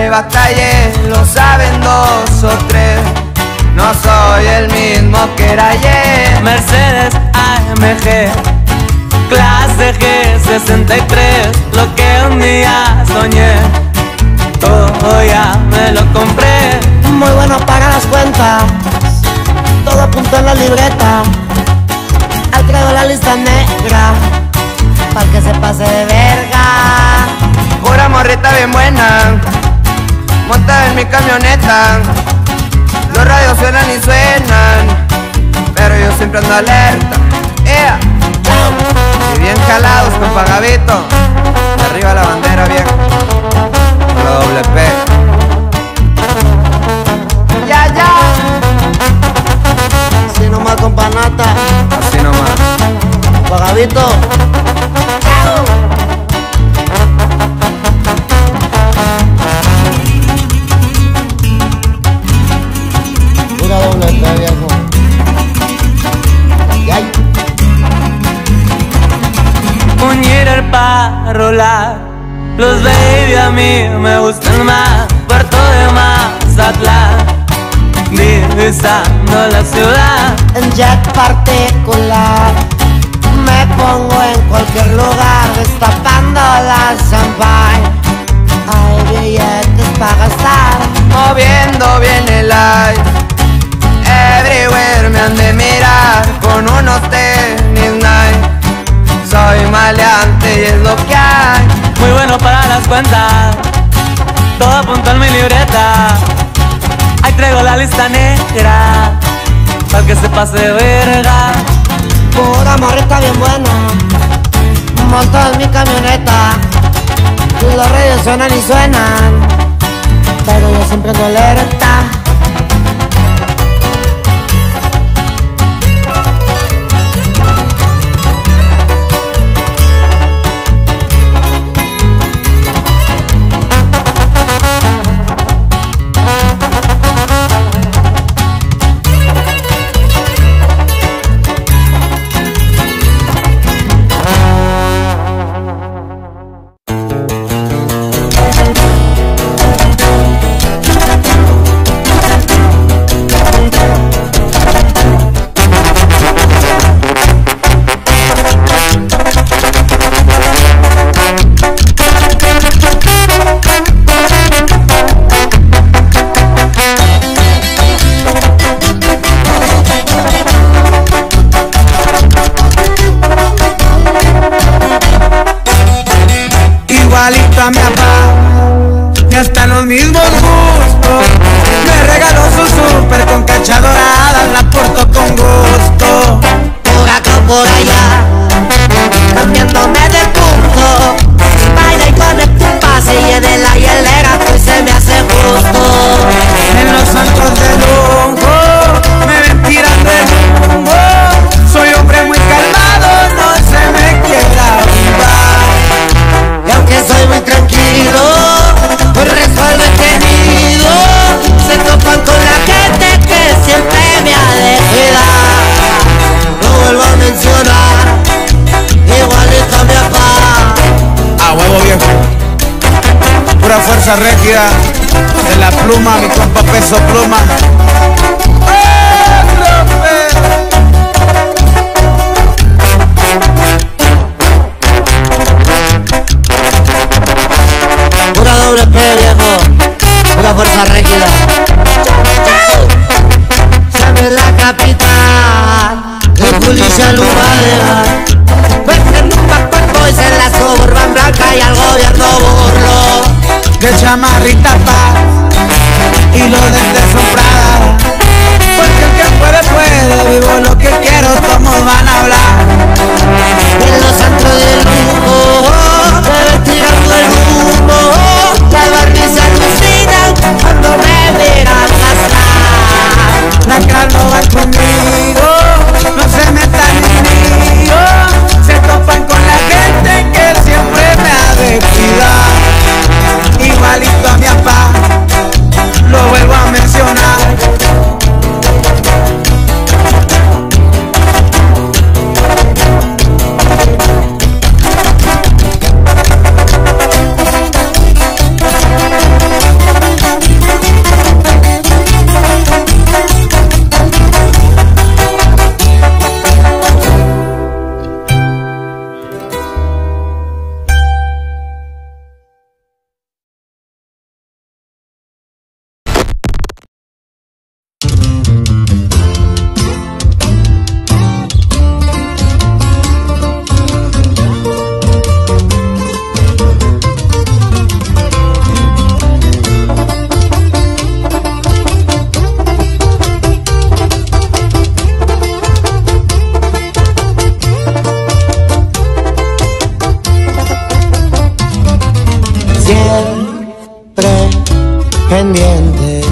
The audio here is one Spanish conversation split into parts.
batallé, lo saben dos o tres. No soy el mismo que era ayer. Mercedes AMG, clase G63, lo que un día soñé, todo ya me lo compré. Muy bueno para las cuentas, todo apunto en la libreta. Ahí traigo la lista negra, para que se pase de verga. Pura morrita bien buena, montada en mi camioneta. Los radios suenan y suenan, pero yo siempre ando alerta. Y bien jalados con Pagavito, arriba la bandera vieja, la doble P. Ya, ya. Así nomás con panata, Así nomás. Pagavito. Pura doble P, viejo. Ay. Muñeca para rolar, los baby a mí me gustan más. Puerto de Mazatlán, divisando la ciudad. En jet particular, me pongo en cualquier lugar, destapando la champagne. Hay billetes para gastar, Moviendo bien el aire, everywhere me han de mirar con unos tenis Nike. Soy maleante y es lo que hay. Muy bueno para las cuentas, todo apunto en mi libreta. Ahí traigo la lista negra, para que se pase de verga. pura morrita bien buena, montada en mi camioneta. Los radios suenan y suenan, pero yo siempre ando alerta. Igualito a mi papá, y hasta los mismos gustos. Me regaló su súper con cancha dorada, la porto con gusto. Por acá o por allá, cambiándome de punto. Baila y con el pase y en la hielera, pues se me hace justo. En los santos de lujo me ven tirando el humo. Soy hombre muy calmado, no se me quiera avivar. Y aunque soy muy tranquilo, pues resuelvo he tenido. Se topan con la gente que siempre me ha de cuidar. Lo vuelvo a mencionar, igualito a mi papá. A huevo viejo, pura fuerza regia de la pluma, mi compa Peso Pluma. Pura doble P, viejo, pura fuerza rígida. Sabe la capital, el policía lo va a dejar. Cuenten un Bad Boys en la Suburban Blanca y al gobierno burlo. De chamarrita paz y los dentes son Prada. Porque el que puede, puede, vivo lo que quiero, todos van a hablar. En los antros de lujo, me ven tirando el humo. Las Barbies se alucinan cuando me miran pasar. La no va conmigo, no se metan en lío. Se topan con la gente que siempre me ha de cuidar. Igualito a mi papá. pendiente,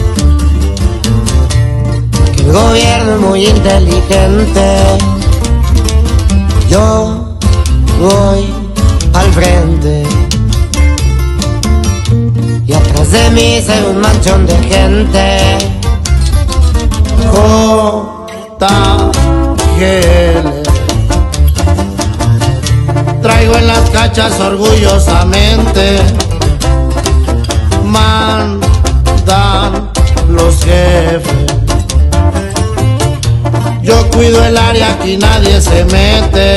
que el gobierno es muy inteligente. Yo voy al frente y atrás de mí se ve un manchón de gente. JGL, traigo en las cachas orgullosamente. Mandan los jefes, yo cuido el área, aquí nadie se mete.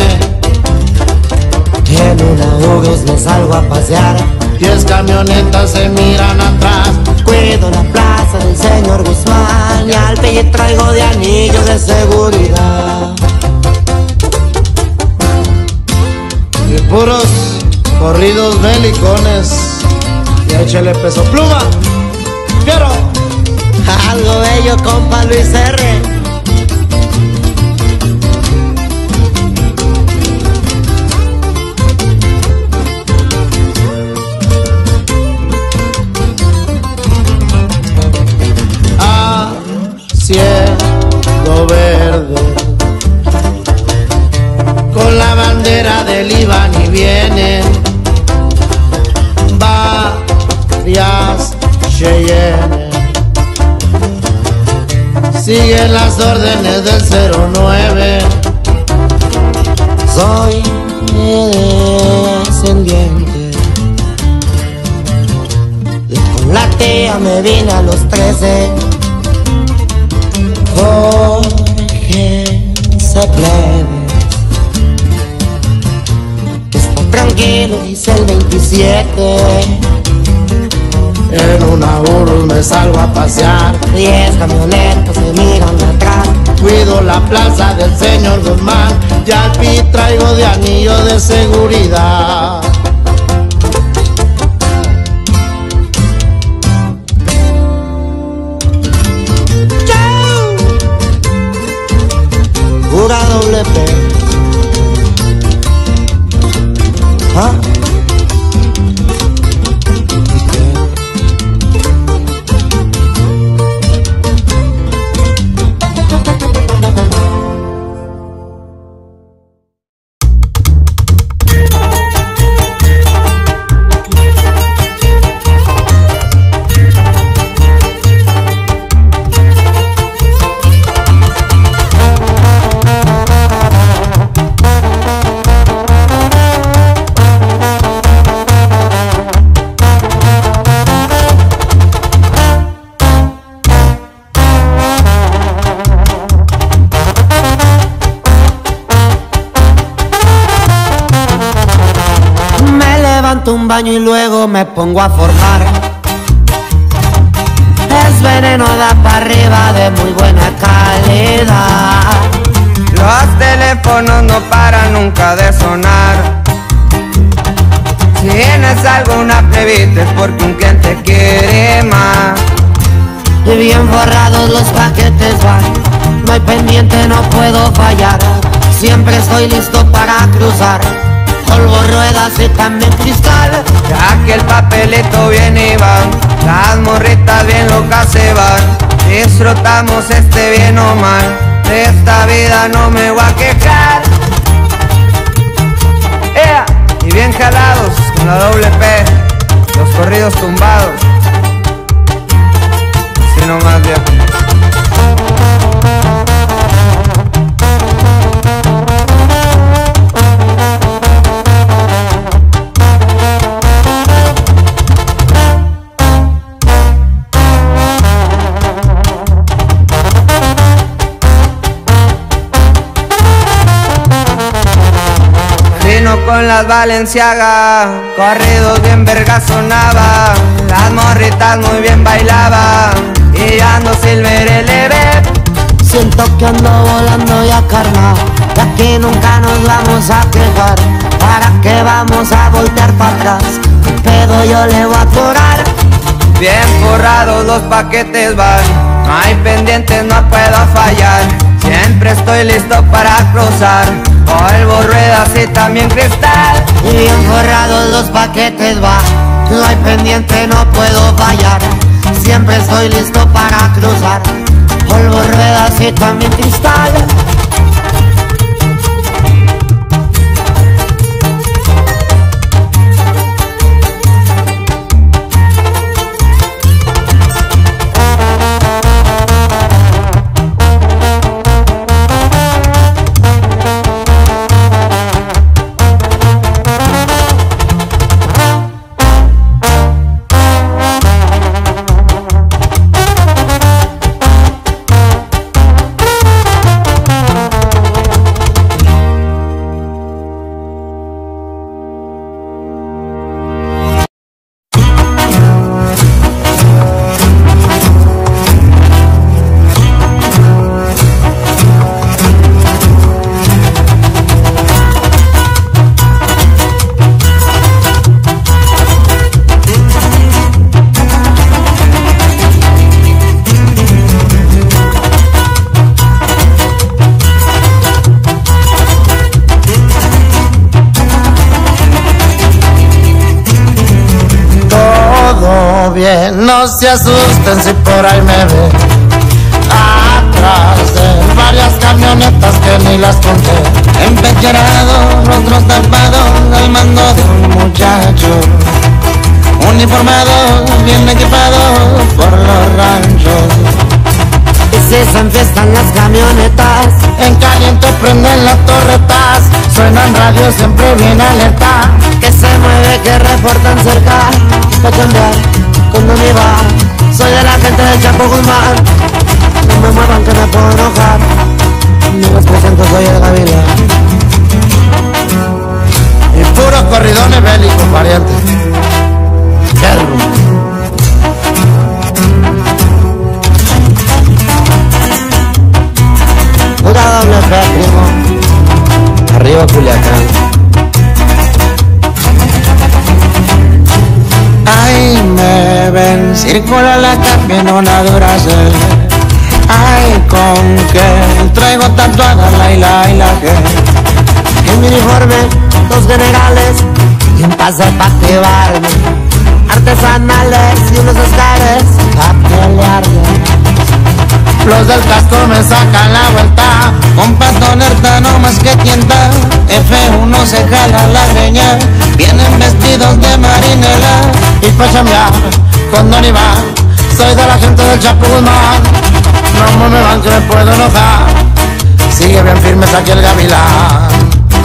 En una Urus me salgo a pasear, 10 camionetas se miran atrás. Cuido la plaza del señor Guzmán y al pelle traigo de anillo de seguridad. Y puros corridos belicones, y échale Peso Pluma, quiero algo bello, compa Luis R. Cielo verde, con la bandera del Iván y vienen varias Cheyennes, siguen las órdenes del 09. Soy descendiente, y con la tía me vine a los 13. Jorge se plebe, está tranquilo, dice el 27. En una Urus me salgo a pasear, 10 camionetas me miran de atrás. Cuido la plaza del señor Guzmán y al pi traigo de anillo de seguridad. Pura doble P. ¿Ah? Un baño y luego me pongo a formar. Es veneno, da para arriba de muy buena calidad. Los teléfonos no paran nunca de sonar. Si tienes alguna plebita es porque un cliente quiere más. Y bien forrados los paquetes van, no hay pendiente, no puedo fallar. Siempre estoy listo para cruzar, polvo, ruedas y también cristal. Ya que el papelito viene y va, las morritas bien locas se van. Disfrutamos bien o mal, de esta vida no me voy a quejar. Y bien jalados con la doble P, los corridos tumbados. Así nomás, viejo. Con las Valenciaga, corridos bien verga sonaba, las morritas muy bien bailaban, y ando Silver LB. Siento que ando volando ya, carnal, de aquí nunca nos vamos a quejar. ¿Para qué vamos a voltear para atrás? ¿Qué pedo yo le voy a atorar? Bien forrados los paquetes van, no hay pendientes, no puedo fallar. Siempre estoy listo para cruzar, polvo, ruedas y también cristal. Y bien forrados los paquetes va, no hay pendiente, no puedo fallar. siempre estoy listo para cruzar. Polvo, ruedas y también cristal. Bien, no se asusten si por ahí me ven atrás de varias camionetas que ni las conté, empecherados, rostros tapados al mando de un muchacho uniformado, bien equipado por los ranchos. Y si se enfiestan las camionetas, en caliente prenden las torretas, suenan radio siempre bien alerta, que se mueve, que reportan cerca, pa' cambiar cuando me va. Soy de la gente del Chapo Guzmán, no me muevan que me puedo enojar. Ni les presento, soy el Gavilán. Y puros corridones bélicos, parientes. Pura doble P, primo. Arriba Culiacán. Ay, me ven, circula la camioneta Duracell. Ay, con que traigo tatuada la y la G. En mi uniforme, dos generales y un pase pa' activarme. Artesanales y unos escares pa' pelearme. Los del casco me sacan la vuelta, con patoneta no más que tienta. F1 se jala la greña, vienen vestidos de marinela. Y pa' chambear con Don Iván, soy de la gente del Chapo Guzmán. No me van que me puedo enojar, sigue bien firmes aquí el Gavilán.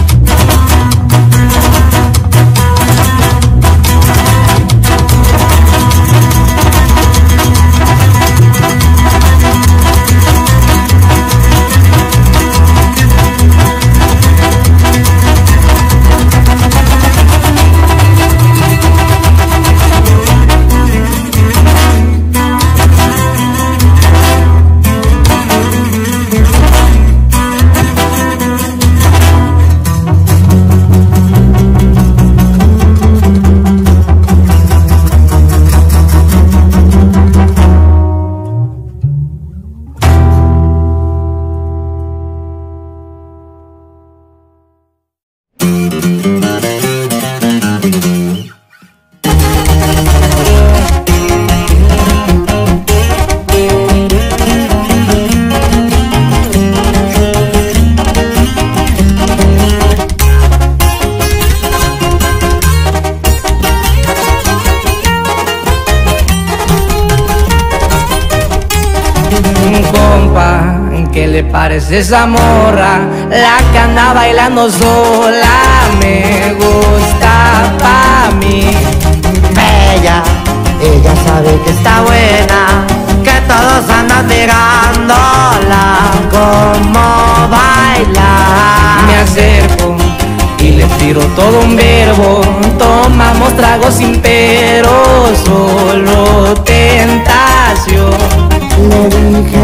¿Qué le parece esa morra? La que anda bailando sola me gusta pa' mí. Bella, ella sabe que está buena, que todos andan mirándola como baila. Me acerco y le tiro todo un verbo. Tomamos tragos sin pero, solo tentación. Le dije,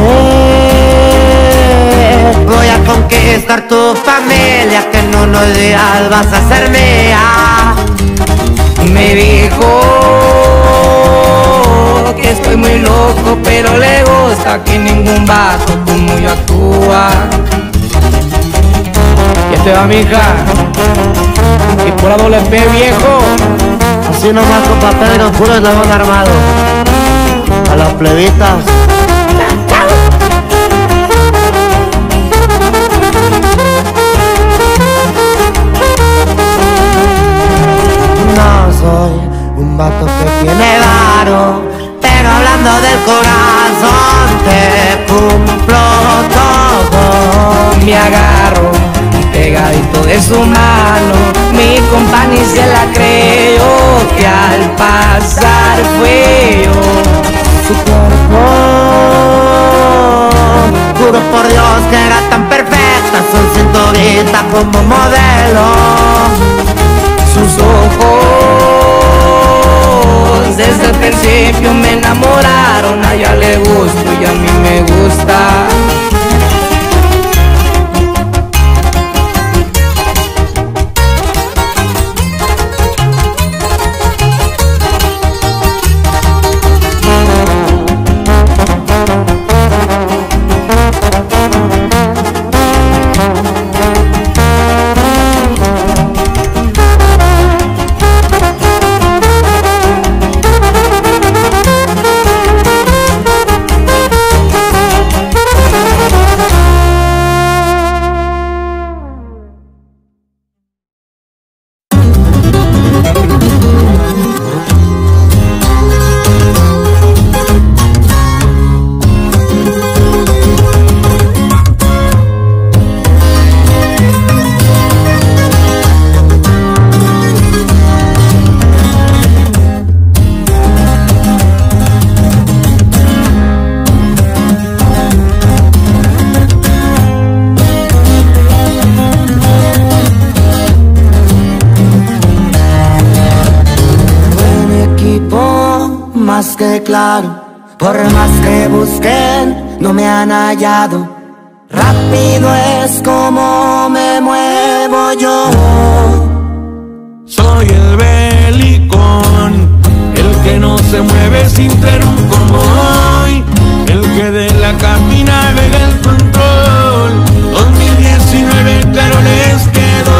voy a conquistar tu familia, que en unos días vas a ser mía. Me dijo que estoy muy loco, pero le gusta que ningún vato como yo actúa. Y este va, mija, y pura doble P, viejo. Así nomás, compa Pedro, puro eslabón armado. a las plebitas. No soy un vato que tiene varo, pero hablando del corazón te cumplo todo. Me agarro pegadito de su mano, mi compa ni se la creyó, que al pasar fue yo. Su cuerpo, juro por Dios que era tan perfecta, son cinturita como modelo. Sus ojos desde el principio me enamoraron, a ella le gusto y a mí me gusta. Más que claro, por más que busquen, no me han hallado. Rápido es como me muevo yo. Soy el belicón, el que no se mueve sin tener un convoy, el que de la cabina navega el control. 2019 claro les quedó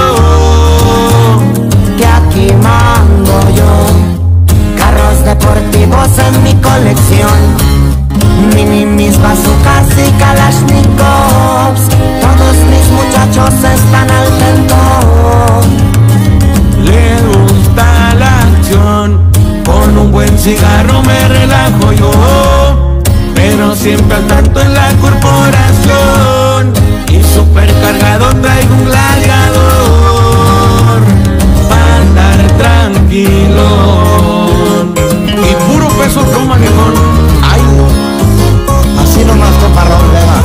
que aquí mando yo. Carros deportivos en mi colección, minimis, bazookas y kalashnikovs. Todos mis muchachos están al tentón. Les gusta la acción, con un buen cigarro me relajo yo, pero siempre al tanto en la corporación. Y supercargado traigo un gladiador para andar tranquilo. Y puro peso toma viejón. Ay, así nomás, comparrón, Vega.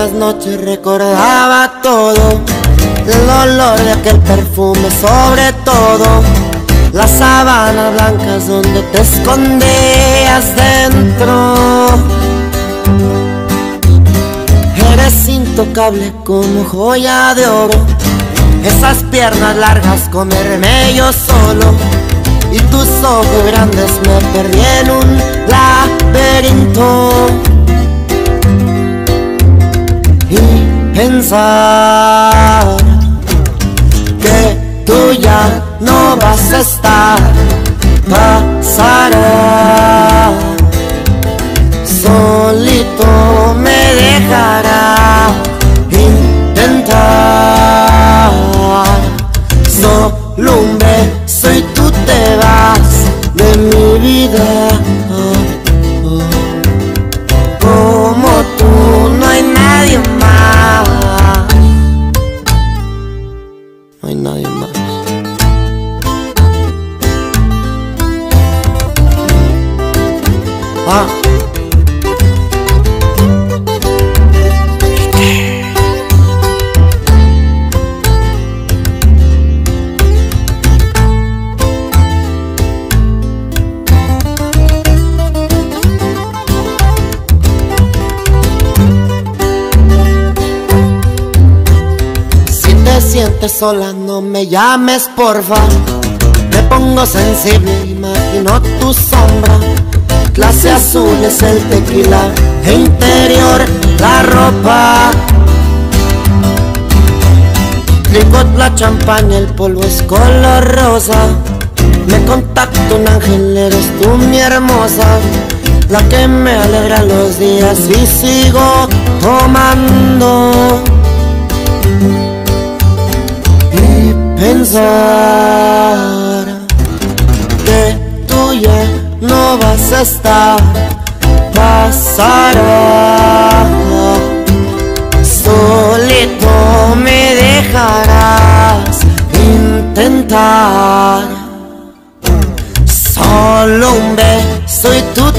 las noches recordaba todo, el olor de aquel perfume, sobre todo las sábanas blancas donde te escondías dentro. Eres intocable como joya de oro, esas piernas largas comerme yo solo, y tus ojos grandes me perdí en un laberinto. Y pensar que tú ya no vas a estar, pasará, solito me dejará intentar. Solo un beso y tú te vas de mi vida. Como tú no hay nadie más, no hay nadie más. Si te sientes sola, no me llames, porfa. Me pongo sensible, imagino tu sombra. Clase azul es el tequila, e interior la ropa. Tricot la champaña, el polvo es color rosa. Me contacta un ángel, eres tú mi hermosa, la que me alegra los días y sigo tomando. Y pensar que tú ya no vas a estar, pasará, solito me dejarás intentar. Solo un beso y tú